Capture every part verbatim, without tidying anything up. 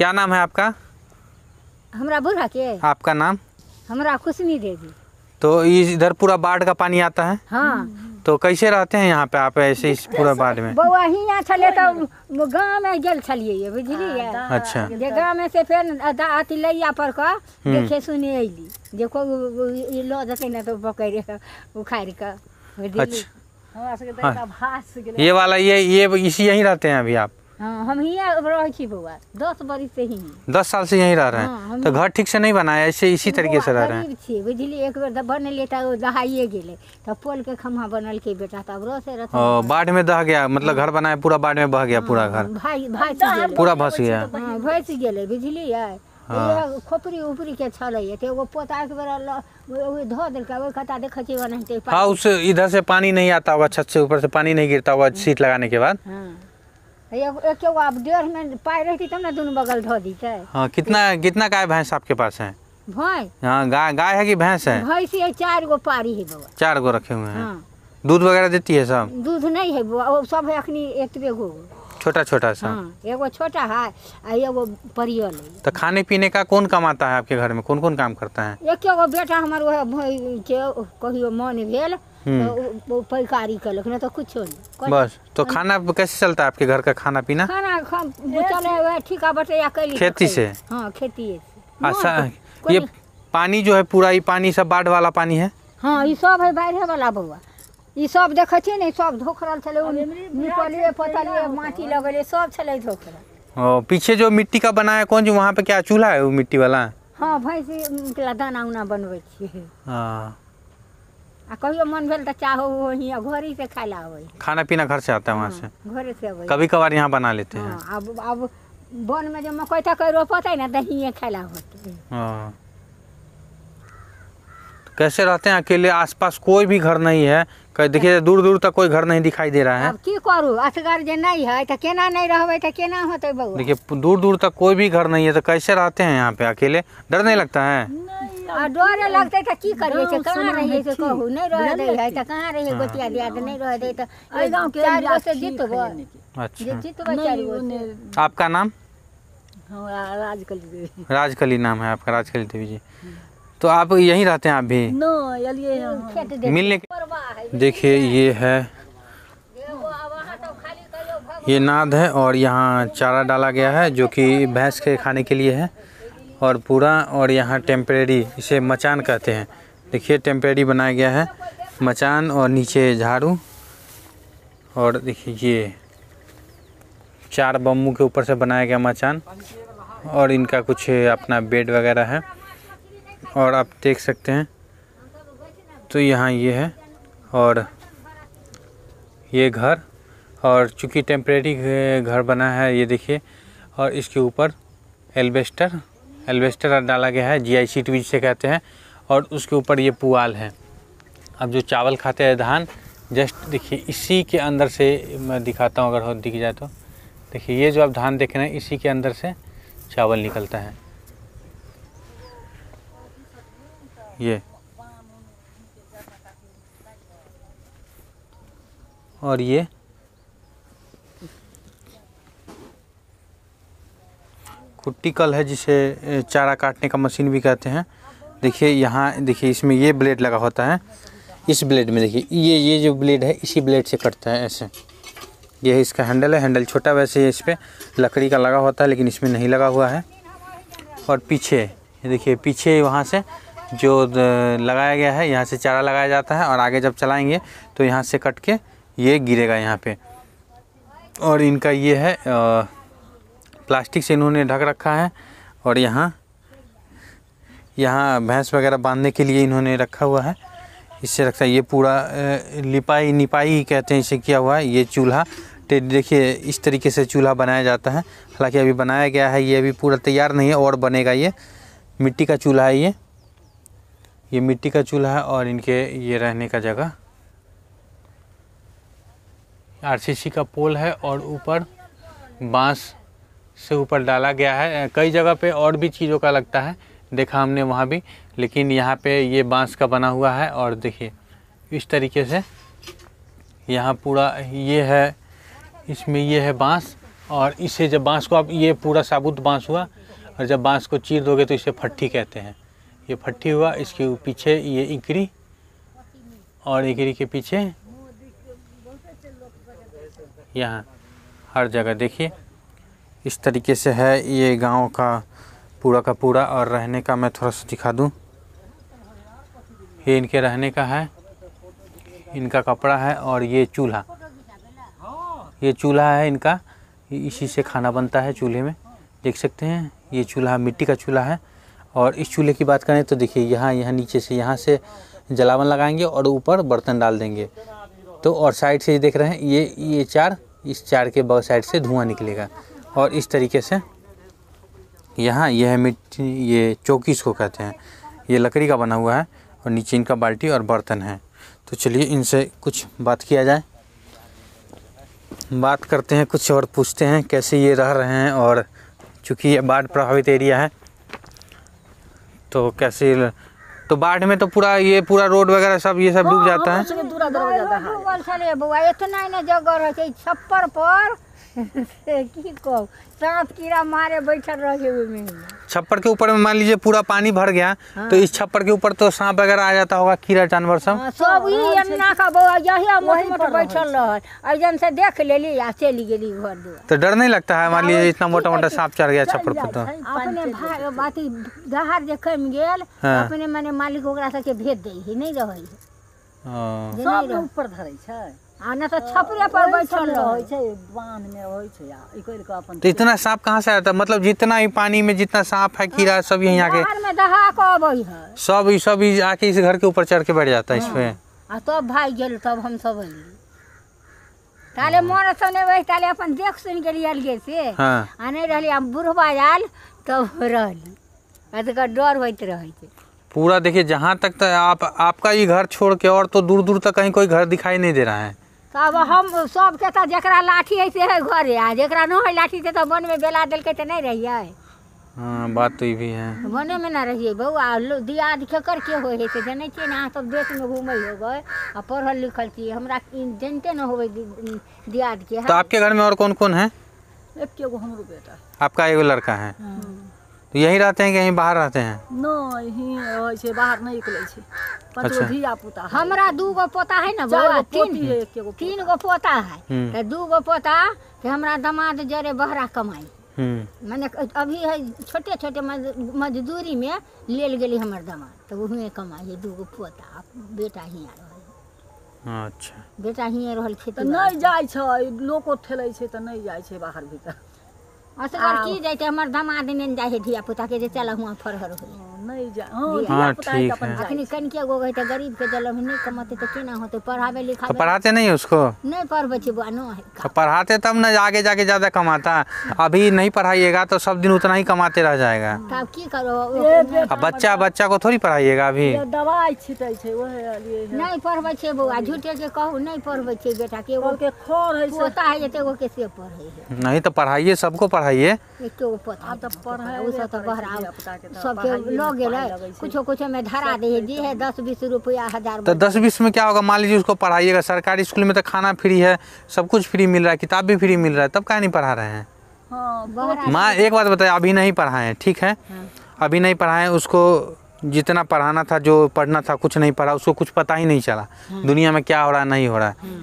क्या नाम है आपका? हमरा बुढ़ा के आपका नाम? हमरा खुशनी देवी। तो इधर पूरा बाढ़ का पानी आता है? हाँ। तो कैसे रहते हैं यहाँ पे आप ऐसे इस पूरा बाढ़ में? बउआ हियाँ छले तो गाँव में गेल छलिए बुझलिए। अच्छा। जे गाँव में से फिर अथी लैया पर का देखे सुने अइली देखो लो जते ना तो पकड़ उखाड़ के। अच्छा। ये वाला ये ये इसी यहीं रहते हैं अभी आप? हाँ हम ही रह छी बउआ दस बरिस से ही। दस साल से यहीं रह रहे हैं। हाँ, तो घर ठीक से नहीं बना है, ऐसे इसी तरीके से रह रहे हैं? बुझली एक बार बनले तो दहाइए गेले तो पोल के खम्हा बनल के बेटा तब रो से रहता। ओ बाढ़ में दह गया मतलब घर बनाए पूरा बाढ़ में बह गया पूरा घर? भाई भाई पूरा भस गया। हां भस गेले बुझली है। ये खोपड़ी ऊपरी के छले ते एगो पोता के बेरा ओ धो देल का ओ खता देख छी बनते। हां उस इधर से पानी नहीं आता होगा, छत से ऊपर से पानी नहीं गिरता होगा सीट लगाने के बाद? हां एक आप डेढ़ में पाई रहती तब ना दोनों बगल धो दी थे। हाँ कितना कितना गाय भैंस आपके पास है? भैंस? हाँ गाय गाय है कि भैंस है? भैंस है चार गो पारी है बउआ। चार गो रखे हुए हैं। हाँ। दूध वगैरह देती है सब? दूध नहीं है बउआ वो सब है अखनी एतबे गो छोटा छोटा सा। हाँ एगो छोटा है आ एगो परियल है। तो खाने पीने का कौन कमाता है आपके घर में, कौन कौन काम करता है? एक एगो बेटा हमार वो कहियो मन भेल तो पैकारी कलक ना तो कुछ नहीं बस। तो खाना कैसे चलता है आपके घर का खाना पीना? खाना चले ठीक है बटे या कैली खेती से? हाँ खेती से। अच्छा ये पानी जो है पूरा ये पानी सब बाढ़ वाला पानी है? हाँ ये सब है बाढ़ वाला बउआ। ये सब देखे छी नहीं सब धोखरल छले निकलिए पतलिए माटी लगले सब छले धोखरल। ओ पीछे जो मिट्टी का बना है कौन जो वहाँ पे क्या चूल्हा है वो मिट्टी वाला? हाँ भैंस के दाना उना बनवे छी। हाँ आ कहियो मन भेल तो चाहो वही घरे से खाला होई। खाना पीना घर से आता है वहाँ से? घरे से होई। कभी कभार यहाँ बना लेते हैं। हाँ अब अब वन में जो मकई तक रोपता है ना दही खाला होते। हाँ कैसे रहते हैं अकेले? आसपास कोई भी घर नहीं है, देखिए दूर दूर तक कोई घर नहीं दिखाई दे रहा है। अब की करू असगर जे नहीं है तो केना नहीं रहबे तो केना होते बउआ? देखिए दूर दूर तक कोई भी घर नहीं है तो कैसे रहते हैं यहाँ पे अकेले? डर नहीं लगता है? आ डर लगते तो की करिए से कहां रहिए से कहू नहीं रह दे है तो कहां रहिए गोतिया दिया तो नहीं रह दे तो ए गांव के चार गो से जीतबो। अच्छा जीतबो चार गो। आपका नाम? हां राजकली देवी। राजकली नाम है आपका? राजकली देवी जी। तो आप यहीं रहते हैं आप भी? मिलने के देखिए ये है ये नाद है और यहाँ चारा डाला गया है जो कि भैंस के खाने के लिए है और पूरा और यहाँ टेम्परेरी इसे मचान कहते हैं। देखिए टेम्परेरी बनाया गया है मचान और नीचे झाड़ू और देखिए ये चार बम्बू के ऊपर से बनाया गया मचान और इनका कुछ अपना बेड वगैरह है और आप देख सकते हैं। तो यहाँ ये है और ये घर और चूँकि टेम्परेरी घर बना है ये देखिए और इसके ऊपर एल्वेस्टर एल्वेस्टर डाला गया है जीआई शीट भी जिसे कहते हैं और उसके ऊपर ये पुआल है। अब जो चावल खाते हैं धान जस्ट देखिए इसी के अंदर से मैं दिखाता हूँ अगर हो दिख जाए तो देखिए ये जो आप धान देख रहे हैं इसी के अंदर से चावल निकलता है। ये और ये कुट्टी कल है जिसे चारा काटने का मशीन भी कहते हैं। देखिए यहाँ देखिए इसमें ये ब्लेड लगा होता है, इस ब्लेड में देखिए ये ये जो ब्लेड है इसी ब्लेड से कटता है ऐसे। ये इसका हैंडल है, हैंडल छोटा वैसे इस पर लकड़ी का लगा होता है लेकिन इसमें नहीं लगा हुआ है। और पीछे ये देखिए पीछे वहाँ से जो लगाया गया है यहाँ से चारा लगाया जाता है और आगे जब चलाएंगे तो यहाँ से कट के ये गिरेगा यहाँ पे। और इनका ये है प्लास्टिक से इन्होंने ढक रखा है और यहाँ यहाँ भैंस वगैरह बांधने के लिए इन्होंने रखा हुआ है, इससे रखता है। ये पूरा लिपाई निपाई कहते हैं इसे किया हुआ है। ये चूल्हा देखिए इस तरीके से चूल्हा बनाया जाता है, हालांकि अभी बनाया गया है, ये अभी पूरा तैयार नहीं है और बनेगा। ये मिट्टी का चूल्हा है, ये ये मिट्टी का चूल्हा है और इनके ये रहने का जगह आरसीसी का पोल है और ऊपर बांस से ऊपर डाला गया है। कई जगह पे और भी चीज़ों का लगता है, देखा हमने वहाँ भी, लेकिन यहाँ पे ये बांस का बना हुआ है। और देखिए इस तरीके से यहाँ पूरा ये है, इसमें ये है बांस और इसे जब बांस को आप, ये पूरा साबुत बांस हुआ, और जब बांस को चीर दोगे तो इसे फट्टी कहते हैं। ये फट्टी हुआ, इसके पीछे ये इकरी, और इकरी के पीछे यहाँ हर जगह देखिए इस तरीके से है ये गांव का पूरा का पूरा। और रहने का मैं थोड़ा सा दिखा दूं, ये इनके रहने का है, इनका कपड़ा है, और ये चूल्हा, ये चूल्हा है इनका, इसी से खाना बनता है चूल्हे में, देख सकते हैं। ये चूल्हा मिट्टी का चूल्हा है। और इस चूल्हे की बात करें तो देखिए यहाँ यहाँ नीचे से यहाँ से जलावन लगाएंगे और ऊपर बर्तन डाल देंगे। तो और साइड से देख रहे हैं ये ये चार, इस चार के बगल साइड से धुआं निकलेगा। और इस तरीके से यहाँ यह है मिट्टी, ये चौकी इसको कहते हैं, ये लकड़ी का बना हुआ है, और नीचे इनका बाल्टी और बर्तन है। तो चलिए इनसे कुछ बात किया जाए, बात करते हैं कुछ और पूछते हैं कैसे ये रह रहे हैं। और चूँकि ये बाढ़ प्रभावित एरिया है तो कैसे, तो बाढ़ में तो पूरा ये पूरा रोड वगैरह सब ये सब डूब जाता है। डूबल छलै बौआ, इतना ने जगह रहे छै छप्पर पर से की कहू, सांप कीड़ा मारे बैठल रहे ओहिमे। छप्पर के ऊपर में मान लीजिए पूरा पानी भर गया, हाँ। तो इस छप्पर के ऊपर तो सांप वगैरह आ जाता होगा, कीड़ा जानवर सब। हाँ, सब ई अन्ना का बौआ यही मोट मोट बैठल रहल, अजन से देख लेली आ चली गेली घर दुआर। तो डर नहीं लगता है मान लीजिए इतना मोटा मोटा सांप चढ़ गया छप्पर पर? तो अपने भाई बाती दहाड़ जे कम गेल, हाँ। अपने माने मालिक ओकरा सबके भेज दै है, नहीं रहै है, सब ऊपर धरै छै, आ ना तो छपरे पर बैठल रहै छै, बांध में होय छै आ ई कइर के अपन। तो इतना सांप कहाँ से आता है? मतलब जितना ही पानी में जितना सांप है कीड़ा सब यहीं आके बाहर में दहा के अबै है, सब ई सब ई आके इस घर के ऊपर चढ़ के बैठ जाता है इस पे। आ तब भाई गेल, तब हम सब अइली ताले मोर सने वही ताले अपन देख सुन गेली अलगे से। हाँ। आ नहीं रहली आ बुढ़वा आयल तब रहली, अतका डर होइत रहै छै पूरा। देखिए जहाँ तक तो आप आपका ये घर छोड़ के और तो दूर दूर तक कहीं कोई घर दिखाई नहीं दे रहा है। तब हम सब के तो जकरा लाठी है से है घरे, आ जकरा न है लाठी से तो वन में बेला देलकै तो नहीं रहिए। हाँ बात तो ये भी है, वने में ना रहिए बउआ, दियाद के कर के होय है से जनै छियै ना, अहाँ सब देश में घूमै होबै आ पढ़ल लिखल छी, हमरा जानते न होबै दियाद के। तो आपके घर में और कौन कौन है? एक एगो हमरो बेटा, आपका एगो लड़का है, तो यही रहते हैं कि यहीं बाहर रहते हैं? नहीं होय छै, बाहर नहीं निकलै छै, पांच गो धिया पुता। हमरा दू गो पोता है ना बउआ, तीन तीन तीन गो पोता है, तो दू गो पोता के हमरा दामाद जरे बहरा कमाई, माने अभी है छोटे छोटे मजदूरी में लेल गेली हमर दामाद, तो उहमे कमाई है। दू गो पोता, बेटा हियाँ रहल। अच्छा, बेटा हियाँ रहल खेती नहीं जाय छै, लोको ठेलै छै तो नहीं जाय छै बाहर भीतर। असगर की जाते हमर दामाद ने जाय है धिया पुता के जे चल हुआ फरहर हो नहीं जा। हाँ, धिया पुता ठीक अपन है। अखनी कनके गो गई तो गरीब के जल में नहीं कमाते तो केना होते, पढ़ावे तो लिखावे पढ़ाते नहीं उसको? नहीं पढ़बे छै बुआ, नो है। तो पढ़ाते तब ना आगे जाके ज्यादा कमाता, अभी नहीं पढ़ाइएगा तो सब दिन उतना ही कमाते रह जाएगा। तब की करो, अब बच्चा बच्चा को थोड़ी पढ़ाइएगा अभी। ये दवाई छिटै छै ओहे लिए नहीं पढ़बे छै बउआ, झूठे के कहू नहीं पढ़बे छै बेटा के। बोल के खोर है से पोता है जते गो के से पढ़े है, नहीं तो पढ़ाइए, सबको पढ़ाइए। एक गो पोता अब तो पढ़ाई उ सब तो बहरा सब सब के लो गेलै, कुछो कुछो में धरा दे है, जे है दस बीस रुपया हजार। तो दस बीस में क्या होगा, मान लीजिए उसको पढ़ाइएगा। सरकारी स्कूल में तो खाना फ्री है, सब कुछ फ्री मिल रहा है, किताब भी फ्री मिल रहा है, तब क्या नहीं पढ़ा रहे हैं? हां माँ एक बात बताए, अभी नहीं पढ़ाएं, ठीक है, अभी नहीं पढ़ाएं उसको। जितना पढ़ाना था, जो पढ़ना था, कुछ नहीं पढ़ा, उसको कुछ पता ही नहीं चला दुनिया में क्या हो रहा है नहीं हो रहा है।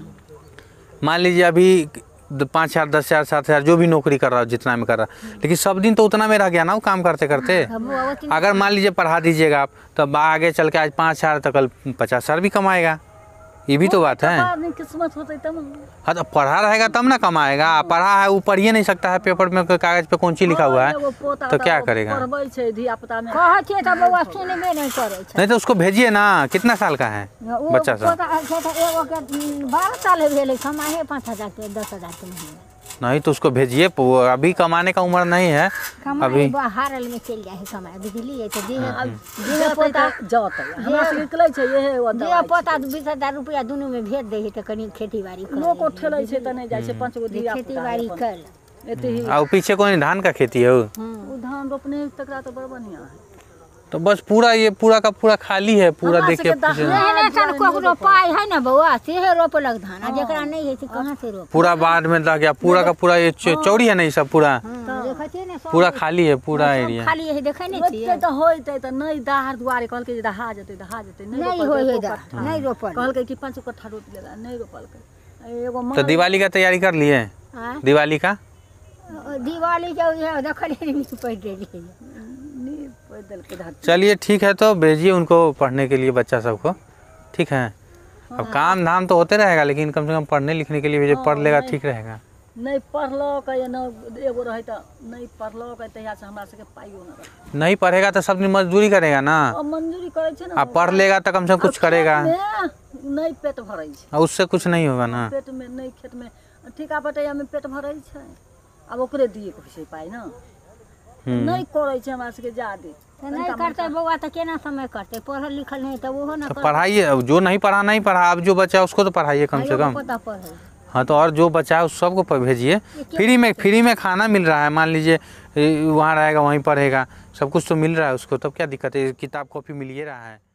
मान लीजिए अभी पाँच हजार दस हजार सात हजार जो भी नौकरी कर रहा हो, जितना में कर रहा, लेकिन सब दिन तो उतना में रह गया ना वो काम करते करते। अगर मान लीजिए पढ़ा दीजिएगा आप, तो आगे चल के आज पाँच हजार तो कल पचास हजार भी कमाएगा, ये भी तो बात है। किस्मत होते तब। हाँ तो पढ़ा रहेगा तब ना कमाएगा, पढ़ा है वो पढ़ ही नहीं सकता है, पेपर में कागज पे कौन चीज लिखा हुआ है तो क्या करेगा? पढ़बै छै धिया पुता में कहै छै त बउआ सुनबे नहीं करे छै। नहीं तो उसको भेजिए ना, कितना साल का है बच्चा सब? एगो के बारह साल भेले, कमाए पाँच हजार के दस हजार के महीने। नहीं तो उसको भेजिए, अभी कमाने का उम्र नहीं है अभी। हारल में चल जाए कमाए, बुझलिए तो दे दे पोता जाते हमरा से निकलै छै एहे ओ दे दवाई पोता बीस हजार रुपया दुनू में भेज दे है तो कनी खेती बाड़ी कर, लोको ठेलै छै त नहीं जाय छै, पांच गो धिया खेती पुता बाड़ी कर। एते ही और पीछे कोई धान का खेती है वो? उ धान रोपने तकरा तो बड़ बढ़िया है। तो बस पूरा ये पूरा का पूरा खाली है पूरा हमरा देखिए सबके पूछे- दहा- नहीं सन को रोपाई है ना बउआ सेहे रोपलक धान आ जेकरा नहीं है से कहां से रोप पूरा बाढ़ में रह गया पूरा का पूरा ये चौ- चौड़ी है नहीं सब पूरा देखते ने सब पूरा खाली है पूरा एरिया। खाली है देखे नहीं ओते छियै त होइते त नहीं दाहर दुआरे कहलकै जे दहा जेतै दहा जेतै नहीं रोपलकै होय है एको दा कट्ठा। नहीं रोपल कहलकै कि पाँच कट्ठा रोप लेगा नहीं रोपलकै एगो तो माल दिवाली का तैयारी कर लिए हाँ? दिवाली का दिवाली के उहे देखल नहीं पड़ रही नहीं पैदल के धरती चलिए ठीक है तो भेजिए उनको पढ़ने के लिए बच्चा सबको ठीक है। अब काम धाम तो होते रहेगा लेकिन कम से कम पढ़ने लिखने के लिए भेजिए पढ़ लेगा ठीक रहेगा। नहीं पढ़लक या न एगो रहे त नहीं पढ़लक तहिया से हमरा सबके पाइयो न रहे नहीं पढ़ेगा तो सब दिन मजदूरी करेगा ना अब मंजूरी करे छै न अब पढ़ लेगा तो कम से कम कुछ करेगा में नहीं पेट भरै छै और उससे कुछ नहीं होगा ना। पेट में नहीं खेत में ठीका बटैया में पेट भरै छै अब ओकरे दिए के छै पाइ न नहीं करे छै हमरा सबके जादे तो नहीं करते बउआ तो केना समय करते पढ़ल लिखल नहीं तो वो ना तो पढ़ाइए अब जो नहीं पढ़ा नहीं पढ़ा अब जो बचा उसको तो पढ़ाइए कम से कम। पता पढ़े हाँ तो और जो बचा है उस सबको प- भेजिए फ्री में फ्री में खाना मिल रहा है मान लीजिए ए, वहाँ रहेगा वहीं पढ़ेगा सब कुछ तो मिल रहा है उसको तब क्या दिक्कत है किताब कॉपी मिल ही रहा है।